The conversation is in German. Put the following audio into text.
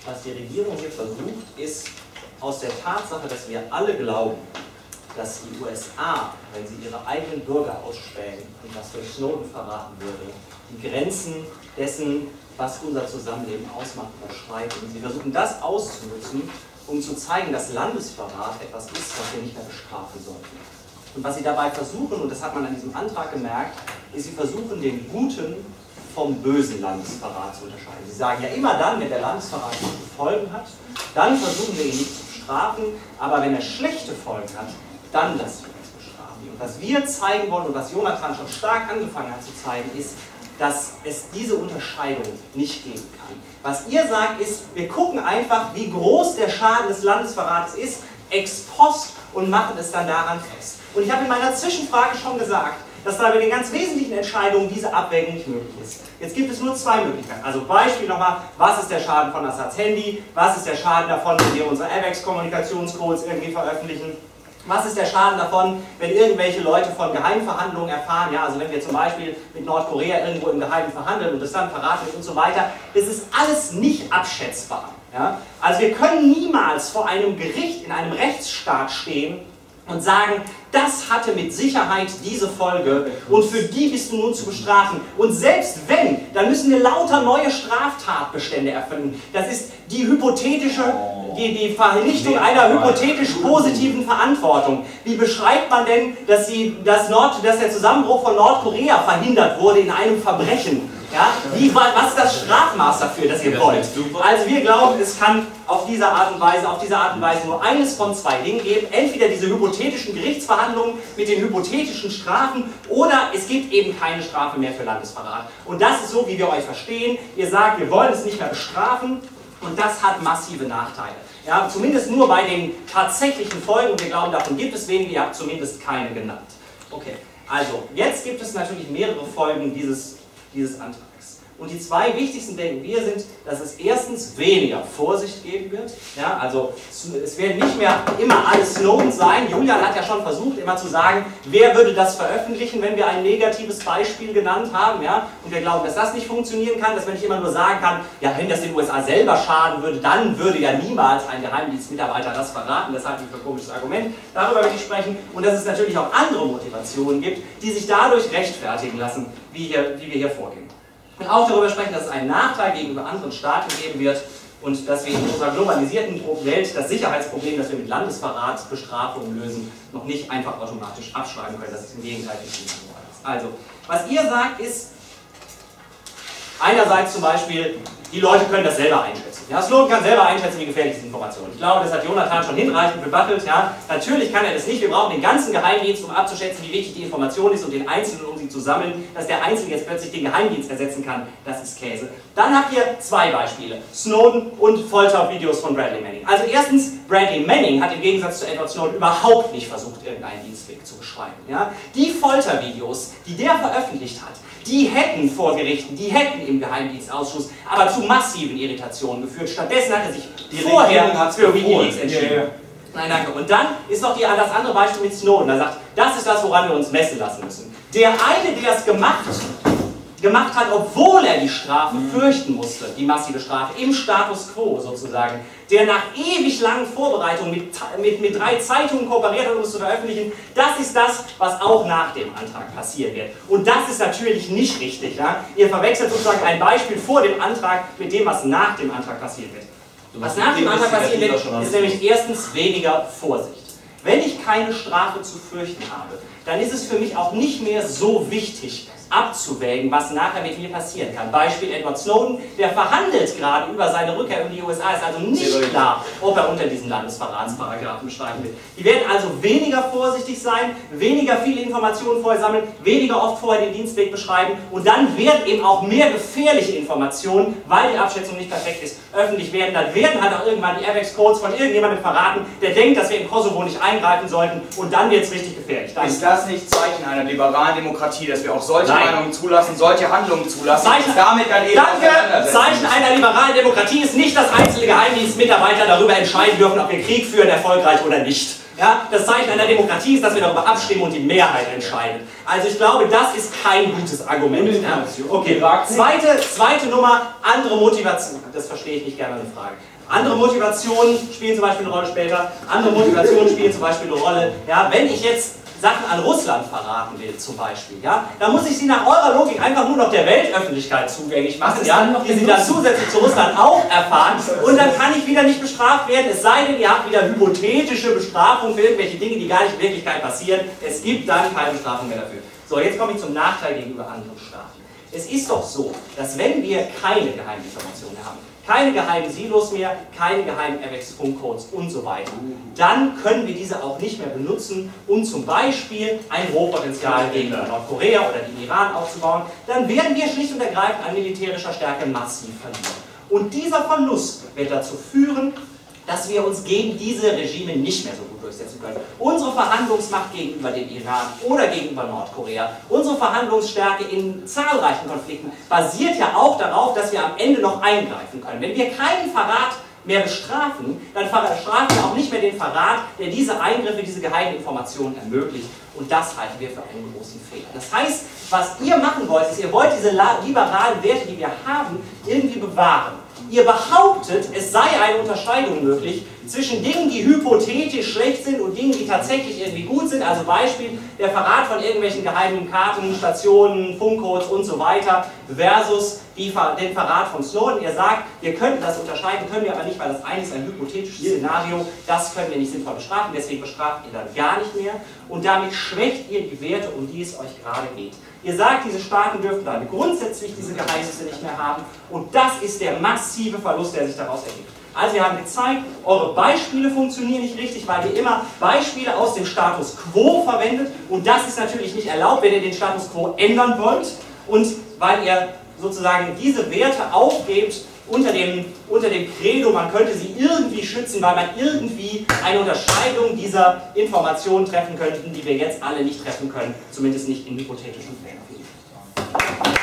Was die Regierung hier versucht, ist aus der Tatsache, dass wir alle glauben, dass die USA, wenn sie ihre eigenen Bürger ausspähen und was durch Snowden verraten würde, die Grenzen dessen, was unser Zusammenleben ausmacht, überschreiten. Sie versuchen das auszunutzen, um zu zeigen, dass Landesverrat etwas ist, was wir nicht mehr bestrafen sollten. Und was sie dabei versuchen, und das hat man an diesem Antrag gemerkt, ist, sie versuchen, den guten vom bösen Landesverrat zu unterscheiden. Sie sagen ja immer dann, wenn der Landesverrat gute Folgen hat, dann versuchen wir ihn nicht zu bestrafen, aber wenn er schlechte Folgen hat, dann lassen wir uns bestrafen. Und was wir zeigen wollen und was Jonathan schon stark angefangen hat zu zeigen, ist, dass es diese Unterscheidung nicht geben kann. Was ihr sagt ist, wir gucken einfach, wie groß der Schaden des Landesverrates ist, ex post, und machen es dann daran fest. Und ich habe in meiner Zwischenfrage schon gesagt, dass da bei den ganz wesentlichen Entscheidungen diese Abwägung nicht möglich ist. Jetzt gibt es nur zwei Möglichkeiten. Also Beispiel nochmal, was ist der Schaden von Assads Handy, was ist der Schaden davon, wenn wir unsere AVEX-Kommunikationscodes irgendwie veröffentlichen, was ist der Schaden davon, wenn irgendwelche Leute von Geheimverhandlungen erfahren, ja, also wenn wir zum Beispiel mit Nordkorea irgendwo im Geheimen verhandeln und das dann verraten wird und so weiter, das ist alles nicht abschätzbar. Ja? Also wir können niemals vor einem Gericht in einem Rechtsstaat stehen und sagen, das hatte mit Sicherheit diese Folge und für die bist du nun zu bestrafen. Und selbst wenn, dann müssen wir lauter neue Straftatbestände erfinden. Das ist die hypothetische, die Vernichtung einer hypothetisch positiven Verantwortung. Wie beschreibt man denn, dass der Zusammenbruch von Nordkorea verhindert wurde in einem Verbrechen? Ja? Was ist das Strafmaß dafür, das ihr wollt? Also wir glauben, es kann auf diese Art und Weise nur eines von zwei Dingen geben. Entweder diese hypothetischen Gerichtsverhandlungen mit den hypothetischen Strafen oder es gibt eben keine Strafe mehr für Landesverrat. Und das ist so, wie wir euch verstehen. Ihr sagt, wir wollen es nicht mehr bestrafen und das hat massive Nachteile. Ja, zumindest nur bei den tatsächlichen Folgen. Wir glauben, davon gibt es wenige, ihr habt zumindest keine genannt. Okay, also jetzt gibt es natürlich mehrere Folgen dieses Antrags. Und die zwei wichtigsten, denken wir, sind, dass es erstens weniger Vorsicht geben wird. Ja, also es werden nicht mehr immer alles Snowden sein. Julian hat ja schon versucht, immer zu sagen, wer würde das veröffentlichen, wenn wir ein negatives Beispiel genannt haben. Ja? Und wir glauben, dass das nicht funktionieren kann, dass man nicht immer nur sagen kann, ja, wenn das den USA selber schaden würde, dann würde ja niemals ein Geheimdienstmitarbeiter das verraten. Das halte ich für ein komisches Argument. Darüber will ich sprechen. Und dass es natürlich auch andere Motivationen gibt, die sich dadurch rechtfertigen lassen, wie wir hier vorgehen. Und auch darüber sprechen, dass es einen Nachteil gegenüber anderen Staaten geben wird und dass wir in unserer globalisierten Welt das Sicherheitsproblem, das wir mit Landesverratsbestrafungen lösen, noch nicht einfach automatisch abschreiben können. Das ist im Gegenteil nicht so. Also, was ihr sagt ist, einerseits zum Beispiel, die Leute können das selber einschätzen. Ja, Snowden kann selber einschätzen, wie gefährlich ist Information. Ich glaube, das hat Jonathan schon hinreichend bebattelt. Ja. Natürlich kann er das nicht. Wir brauchen den ganzen Geheimdienst, um abzuschätzen, wie wichtig die Information ist und den Einzelnen, um sie zu sammeln. Dass der Einzelne jetzt plötzlich den Geheimdienst ersetzen kann, das ist Käse. Dann habt ihr zwei Beispiele. Snowden und Foltervideos von Bradley Manning. Also erstens, Bradley Manning hat im Gegensatz zu Edward Snowden überhaupt nicht versucht, irgendeinen Dienstweg zu beschreiben. Ja. Die Foltervideos, die der veröffentlicht hat, die hätten vor Gerichten, die hätten im Geheimdienstausschuss aber zu massiven Irritationen geführt. Stattdessen hat er sich vorher für WikiLeaks entschieden. Nein, danke. Und dann ist noch das andere Beispiel mit Snowden. Er sagt, das ist das, woran wir uns messen lassen müssen. Der eine, der es gemacht hat, obwohl er die Strafe fürchten musste, die massive Strafe, im Status quo sozusagen, der nach ewig langen Vorbereitungen mit 3 Zeitungen kooperiert hat, um es zu veröffentlichen, das ist das, was auch nach dem Antrag passieren wird. Und das ist natürlich nicht richtig. Ja? Ihr verwechselt sozusagen ein Beispiel vor dem Antrag mit dem, was nach dem Antrag passieren wird. Was nach dem Antrag passieren wird, ist nämlich erstens weniger Vorsicht. Wenn ich keine Strafe zu fürchten habe, dann ist es für mich auch nicht mehr so wichtig, abzuwägen, was nachher mit mir passieren kann. Beispiel Edward Snowden, der verhandelt gerade über seine Rückkehr in die USA, ist also nicht klar, ob er unter diesen Landesverratsparagraphen bestreichen will. Die werden also weniger vorsichtig sein, weniger viele Informationen vorher sammeln, weniger oft vorher den Dienstweg beschreiben und dann werden eben auch mehr gefährliche Informationen, weil die Abschätzung nicht perfekt ist, öffentlich werden. Dann werden halt auch irgendwann die AVEX-Codes von irgendjemandem verraten, der denkt, dass wir im Kosovo nicht eingreifen sollten und dann wird es richtig gefährlich. Ist das nicht Zeichen einer liberalen Demokratie, dass wir auch solche Meinungen zulassen, solche Handlungen zulassen, damit dann eben Zeichen einer liberalen Demokratie ist nicht, dass einzelne Geheimdienstmitarbeiter darüber entscheiden dürfen, ob wir Krieg führen, erfolgreich oder nicht. Ja, das Zeichen einer Demokratie ist, dass wir darüber abstimmen und die Mehrheit entscheidet. Also ich glaube, das ist kein gutes Argument. Ja. Okay, zweite Nummer, andere Motivation. Das verstehe ich nicht gerne, eine Frage. Andere Motivationen spielen zum Beispiel eine Rolle später. Andere Motivationen spielen zum Beispiel eine Rolle. Ja, wenn ich jetzt Sachen an Russland verraten will, zum Beispiel, ja, dann muss ich sie nach eurer Logik einfach nur noch der Weltöffentlichkeit zugänglich machen, ja, die sie dann zusätzlich zu Russland auch erfahren, und dann kann ich wieder nicht bestraft werden, es sei denn, ihr habt wieder hypothetische Bestrafung für irgendwelche Dinge, die gar nicht in Wirklichkeit passieren. Es gibt dann keine Bestrafung mehr dafür. So, jetzt komme ich zum Nachteil gegenüber anderen Staaten. Es ist doch so, dass wenn wir keine geheimen Informationen haben, keine geheimen Silos mehr, keine geheimen RX-Funkcodes und so weiter, dann können wir diese auch nicht mehr benutzen, um zum Beispiel ein Rohpotenzial gegen Nordkorea oder den Iran aufzubauen. Dann werden wir schlicht und ergreifend an militärischer Stärke massiv verlieren. Und dieser Verlust wird dazu führen, dass wir uns gegen diese Regime nicht mehr so gut durchsetzen können. Unsere Verhandlungsmacht gegenüber dem Iran oder gegenüber Nordkorea, unsere Verhandlungsstärke in zahlreichen Konflikten basiert ja auch darauf, dass wir am Ende noch eingreifen können. Wenn wir keinen Verrat mehr bestrafen, dann bestrafen wir auch nicht mehr den Verrat, der diese Eingriffe, diese geheimen Informationen ermöglicht. Und das halten wir für einen großen Fehler. Das heißt, was ihr machen wollt, ist, ihr wollt diese liberalen Werte, die wir haben, irgendwie bewahren. Ihr behauptet, es sei eine Unterscheidung möglich zwischen Dingen, die hypothetisch schlecht sind und Dingen, die tatsächlich irgendwie gut sind. Also Beispiel, der Verrat von irgendwelchen geheimen Karten, Stationen, Funkcodes und so weiter versus den Verrat von Snowden. Ihr sagt, wir könnten das unterscheiden, können wir aber nicht, weil das eine ist ein hypothetisches Szenario, das können wir nicht sinnvoll bestrafen, deswegen bestraft ihr dann gar nicht mehr und damit schwächt ihr die Werte, um die es euch gerade geht. Ihr sagt, diese Staaten dürfen dann grundsätzlich diese Geheimnisse nicht mehr haben und das ist der massive Verlust, der sich daraus ergibt. Also wir haben gezeigt, eure Beispiele funktionieren nicht richtig, weil ihr immer Beispiele aus dem Status Quo verwendet und das ist natürlich nicht erlaubt, wenn ihr den Status Quo ändern wollt und weil ihr sozusagen diese Werte aufgebt unter dem Credo, man könnte sie irgendwie schützen, weil man irgendwie eine Unterscheidung dieser Informationen treffen könnte, die wir jetzt alle nicht treffen können, zumindest nicht in hypothetischen Fällen.